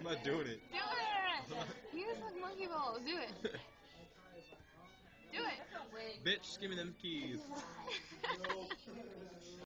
not doing it. Do it! Use like monkey balls. Do it. Do it. Bitch, give me them keys.